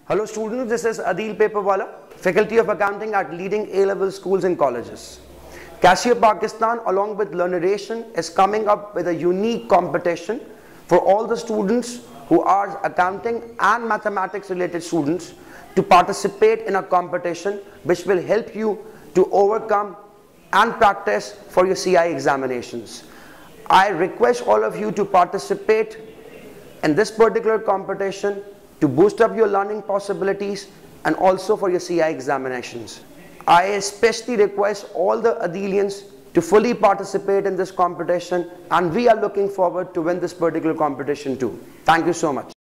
Hello students, this is Adil Paperwala, Faculty of Accounting at leading A-level schools and colleges. Cashier Pakistan along with Learneration is coming up with a unique competition for all the students who are accounting and mathematics related students to participate in a competition which will help you to overcome and practice for your CI examinations. I request all of you to participate in this particular competition to boost up your learning possibilities and also for your CI examinations. I especially request all the Adilians to fully participate in this competition, and we are looking forward to win this particular competition too. Thank you so much.